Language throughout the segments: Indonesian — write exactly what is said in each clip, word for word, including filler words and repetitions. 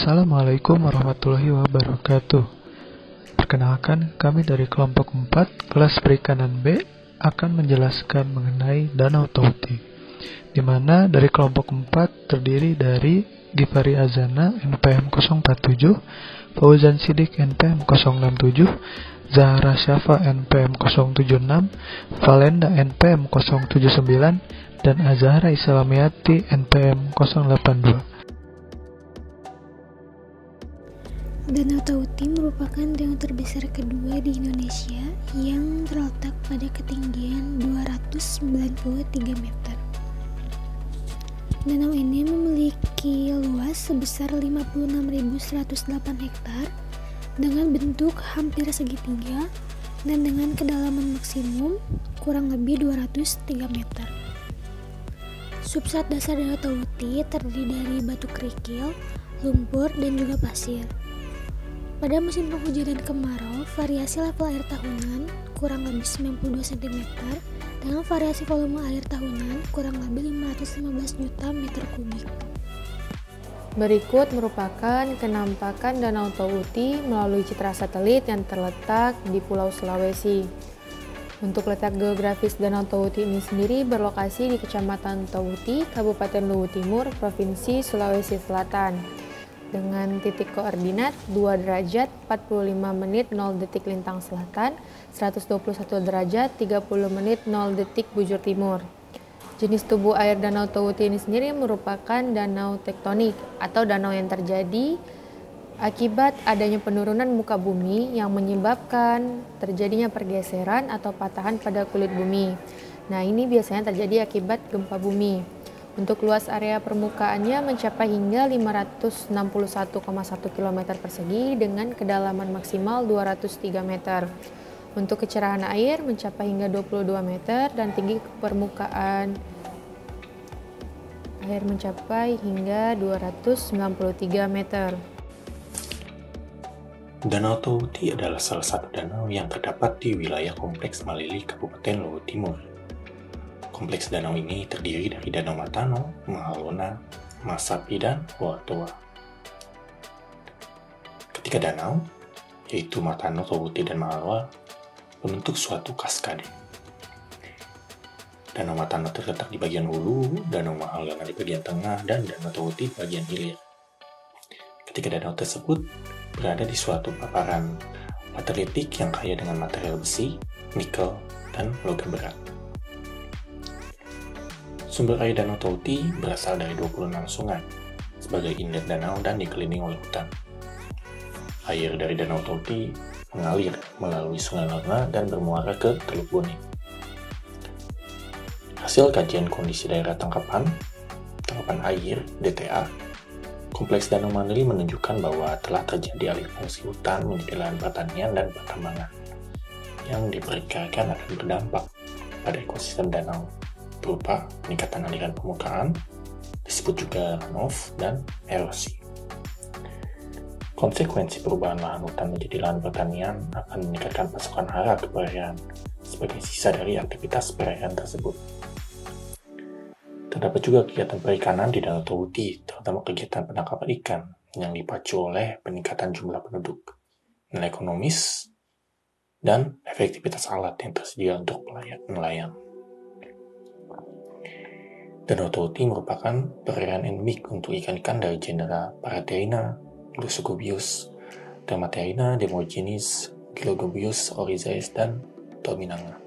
Assalamualaikum warahmatullahi wabarakatuh. Perkenalkan, kami dari kelompok empat, kelas perikanan B, akan menjelaskan mengenai Danau Touti, di mana dari kelompok empat terdiri dari Givari Azana N P M nol empat tujuh, Fauzan Sidik N P M nol enam tujuh, Zahra Syafa N P M nol tujuh enam, Valenda N P M nol tujuh sembilan, dan Azahra Islamiyati N P M nol delapan dua. Danau Touti merupakan danau terbesar kedua di Indonesia yang terletak pada ketinggian dua ratus sembilan puluh tiga meter. Danau ini memiliki luas sebesar lima puluh enam ribu seratus delapan hektar dengan bentuk hampir segitiga dan dengan kedalaman maksimum kurang lebih dua ratus tiga meter. Substrat dasar Danau Touti terdiri dari batu kerikil, lumpur, dan juga pasir. Pada musim penghujan dan kemarau, variasi level air tahunan kurang lebih sembilan puluh dua sentimeter dengan variasi volume air tahunan kurang lebih lima ratus lima belas juta meter kubik. Berikut merupakan kenampakan Danau Touti melalui citra satelit yang terletak di Pulau Sulawesi. Untuk letak geografis Danau Touti ini sendiri berlokasi di Kecamatan Touti, Kabupaten Luwu Timur, Provinsi Sulawesi Selatan. Dengan titik koordinat dua derajat empat puluh lima menit nol detik lintang selatan, seratus dua puluh satu derajat tiga puluh menit nol detik bujur timur. Jenis tubuh air Danau Touti ini sendiri merupakan danau tektonik atau danau yang terjadi akibat adanya penurunan muka bumi yang menyebabkan terjadinya pergeseran atau patahan pada kulit bumi. Nah, ini biasanya terjadi akibat gempa bumi. Untuk luas area permukaannya mencapai hingga lima ratus enam puluh satu koma satu kilometer persegi dengan kedalaman maksimal dua ratus tiga meter. Untuk kecerahan air mencapai hingga dua puluh dua meter dan tinggi permukaan air mencapai hingga dua ratus sembilan puluh tiga meter. Danau Touti adalah salah satu danau yang terdapat di wilayah Kompleks Malili, Kabupaten Luwu Timur. Kompleks danau ini terdiri dari Danau Matano, Mahalona, Masapi, dan Watoa. Ketiga danau, yaitu Matano, Touti, dan Mahaloa, membentuk suatu kaskade. Danau Matano terletak di bagian hulu, Danau Mahalona di bagian tengah, dan Danau Touti di bagian hilir. Ketiga danau tersebut berada di suatu paparan lateritik yang kaya dengan material besi, nikel, dan logam berat. Sumber air Danau Touti berasal dari dua puluh enam sungai sebagai inlet danau dan dikelilingi oleh hutan. Air dari Danau Touti mengalir melalui Sungai Lona dan bermuara ke Teluk Bone. Hasil kajian kondisi daerah tangkapan, tangkapan air D T A, Kompleks Danau Malili menunjukkan bahwa telah terjadi alih fungsi hutan menjadi lahan pertanian dan pertambangan yang diperkirakan akan berdampak pada ekosistem danau berupa peningkatan aliran permukaan, disebut juga runoff, dan erosi. Konsekuensi perubahan lahan hutan menjadi lahan pertanian akan meningkatkan pasokan hara ke perairan sebagai sisa dari aktivitas perairan tersebut. Terdapat juga kegiatan perikanan di Danau Touti, terutama kegiatan penangkapan ikan yang dipacu oleh peningkatan jumlah penduduk, nilai ekonomis, dan efektivitas alat yang tersedia untuk nelayan. Danau Touti merupakan perairan endemik untuk ikan-ikan dari genera Paratheina, Glossophobius, Dermatheina, Demogenes, Gilogobus, Oryzes, dan Tominanga.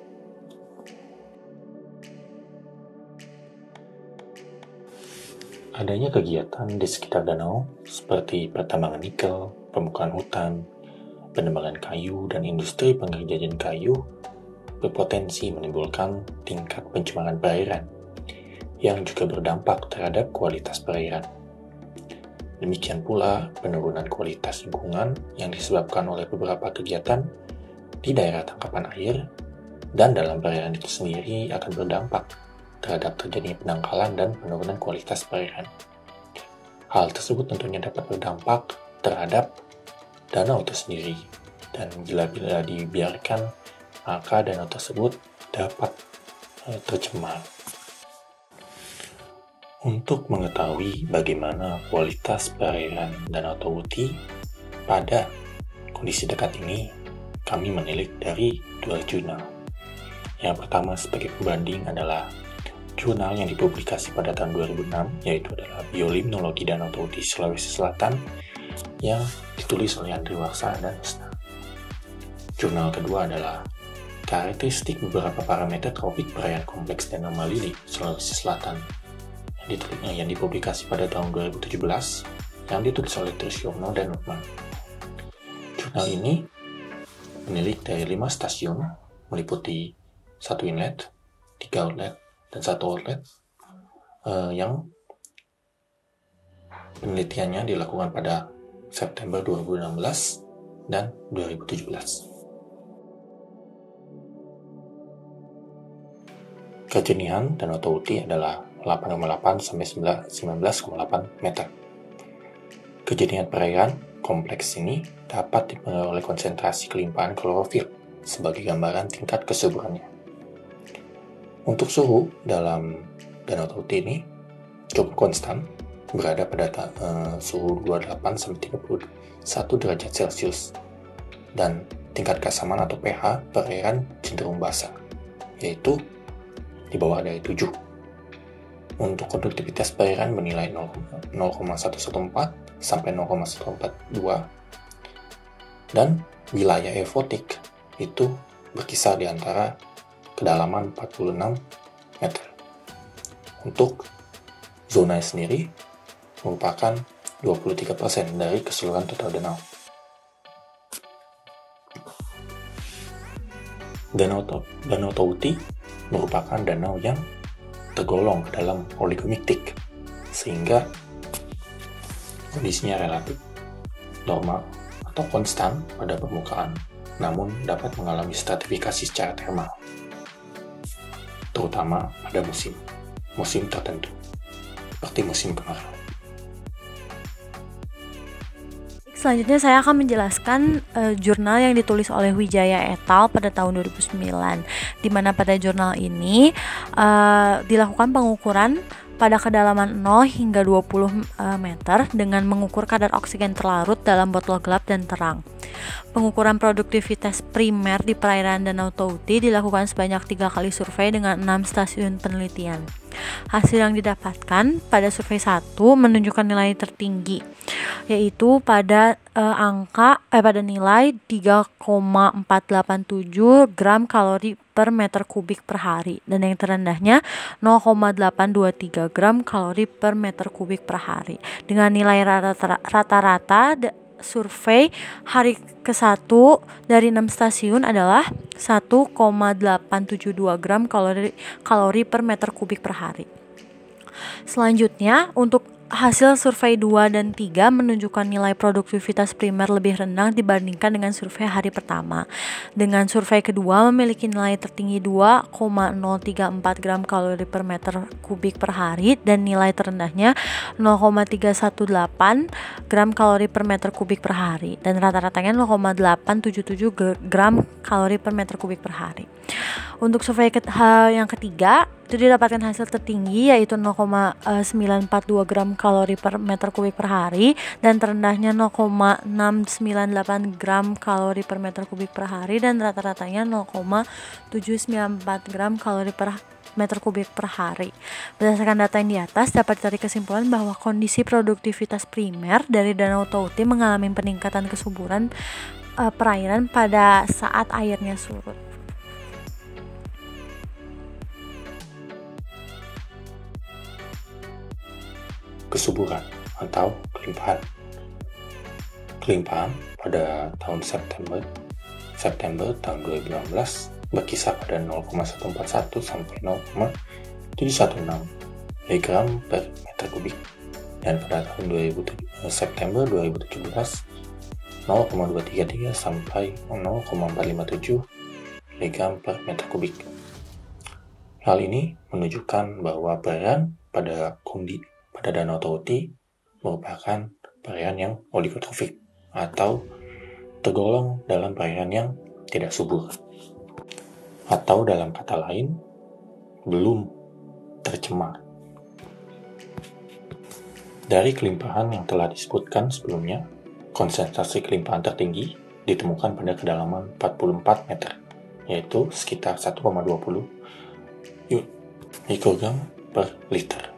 Adanya kegiatan di sekitar danau seperti pertambangan nikel, pembukaan hutan, penebangan kayu, dan industri pengerjaan kayu berpotensi menimbulkan tingkat pencemaran perairan yang juga berdampak terhadap kualitas perairan. Demikian pula penurunan kualitas lingkungan yang disebabkan oleh beberapa kegiatan di daerah tangkapan air dan dalam perairan itu sendiri akan berdampak terhadap terjadinya penangkalan dan penurunan kualitas perairan. Hal tersebut tentunya dapat berdampak terhadap danau itu sendiri, dan bila-bila dibiarkan maka danau tersebut dapat tercemar. Untuk mengetahui bagaimana kualitas perairan Danau Tauti pada kondisi dekat ini, kami menilik dari dua jurnal. Yang pertama sebagai pembanding adalah jurnal yang dipublikasi pada tahun dua ribu enam, yaitu adalah Biolimnologi Danau Tauti Sulawesi Selatan yang ditulis oleh Andri Warsa dan Usna. Jurnal kedua adalah Karakteristik beberapa parameter tropik perairan kompleks Danau Malili, Sulawesi Selatan, yang dipublikasi pada tahun dua ribu tujuh belas, yang ditulis oleh Trisyono dan Nutman. Jurnal ini menilik dari lima stasiun, meliputi satu inlet, tiga outlet, dan satu outlet, eh, yang penelitiannya dilakukan pada September dua ribu enam belas dan dua ribu tujuh belas. Kejernihan Danau Tauti adalah delapan koma delapan sampai sembilan belas koma delapan meter. Kejernihan perairan kompleks ini dapat dipengaruhi oleh konsentrasi kelimpahan klorofil sebagai gambaran tingkat kesuburannya. Untuk suhu dalam Danau Tauti ini cukup konstan, berada pada uh, suhu dua puluh delapan sampai tiga puluh satu derajat Celcius, dan tingkat keasaman atau pH perairan cenderung basa, yaitu di bawah dari tujuh. Untuk konduktivitas perairan bernilai nol koma satu satu empat sampai nol koma satu empat dua, dan wilayah eufotik itu berkisar di antara kedalaman empat puluh enam meter. Untuk zona sendiri merupakan dua puluh tiga persen dari keseluruhan total danau. Danau, danau Tauti merupakan danau yang tergolong ke dalam oligomiktik, sehingga kondisinya relatif normal atau konstan pada permukaan, namun dapat mengalami stratifikasi secara termal, terutama pada musim musim tertentu, seperti musim kemarau. Selanjutnya saya akan menjelaskan uh, jurnal yang ditulis oleh Wijaya et al. Pada tahun dua ribu sembilan, di mana pada jurnal ini uh, dilakukan pengukuran pada kedalaman nol hingga dua puluh uh, meter dengan mengukur kadar oksigen terlarut dalam botol gelap dan terang. Pengukuran produktivitas primer di perairan Danau Tauti dilakukan sebanyak tiga kali survei dengan enam stasiun penelitian. Hasil yang didapatkan pada survei satu menunjukkan nilai tertinggi, yaitu pada eh, angka eh pada nilai tiga koma empat delapan tujuh gram kalori per meter kubik per hari, dan yang terendahnya nol koma delapan dua tiga gram kalori per meter kubik per hari. Dengan nilai rata-rata survei hari ke satu dari enam stasiun adalah satu koma delapan tujuh dua gram kalori kalori per meter kubik per hari. Selanjutnya, untuk hasil survei dua dan tiga menunjukkan nilai produktivitas primer lebih rendah dibandingkan dengan survei hari pertama. Dengan survei kedua memiliki nilai tertinggi dua koma nol tiga empat gram kalori per meter kubik per hari, dan nilai terendahnya nol koma tiga satu delapan gram kalori per meter kubik per hari, dan rata-ratanya nol koma delapan tujuh tujuh gram kalori per meter kubik per hari. Untuk survei yang ketiga itu didapatkan hasil tertinggi, yaitu nol koma sembilan empat dua gram kalori per meter kubik per hari, dan terendahnya nol koma enam sembilan delapan gram kalori per meter kubik per hari, dan rata-ratanya nol koma tujuh sembilan empat gram kalori per meter kubik per hari. Berdasarkan data yang di atas dapat ditarik kesimpulan bahwa kondisi produktivitas primer dari Danau Tauti mengalami peningkatan kesuburan uh, perairan pada saat airnya surut. Kesuburan atau kelimpahan. Kelimpahan pada tahun September September tahun dua ribu enam belas berkisar pada nol koma satu empat satu sampai nol koma tujuh satu enam miligram per meter kubik, dan pada tahun dua ribu September dua ribu tujuh belas nol koma dua tiga tiga sampai nol koma empat lima tujuh miligram per meter kubik. Hal ini menunjukkan bahwa perairan pada kundi pada Danau Tauti merupakan perairan yang oligotrofik atau tergolong dalam perairan yang tidak subur, atau dalam kata lain belum tercemar. Dari kelimpahan yang telah disebutkan sebelumnya, konsentrasi kelimpahan tertinggi ditemukan pada kedalaman empat puluh empat meter, yaitu sekitar satu koma dua puluh mikrogram per liter.